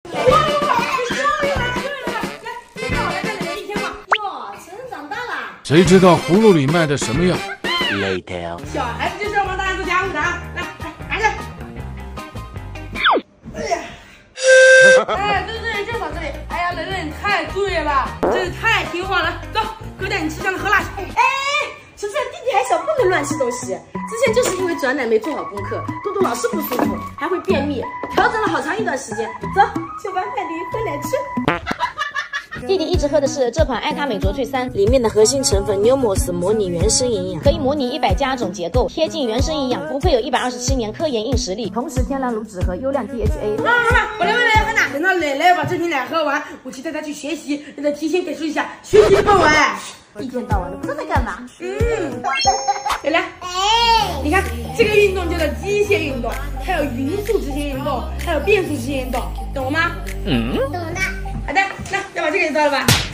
谁知道葫芦里卖的什么药 ？Later， 小孩子就是要帮大人做家务的啊！来，拿着。哎呀，哎，对，就扫这里。哎呀，蕾蕾你太对了，真是太听话了。走，哥带你吃香的喝辣去。 哎，晨晨，弟弟还小，不能乱吃东西。之前就是因为转奶没做好功课，肚肚老是不舒服，还会便秘，调整了好长一段时间。走，去玩泰迪喝奶吃。 弟弟一直喝的是这款爱咖美卓萃3， 里面的核心成分 Neomos 模拟原生营养， 可以模拟100加种结构，贴近原生营养，不愧有127年科研硬实力， 同时天然乳脂和优量 DHA。 妈，我来喝奶。等到奶奶把这瓶奶喝完，我去带她去学习，让她提前感受一下学习的氛围。 一天到晚的不知道在干嘛。 蕾蕾，你看这个运动叫做机械运动，还有匀速直线运动，还有变速直线运动，懂了吗？ 懂的。 好的，那要把这个也做了吧。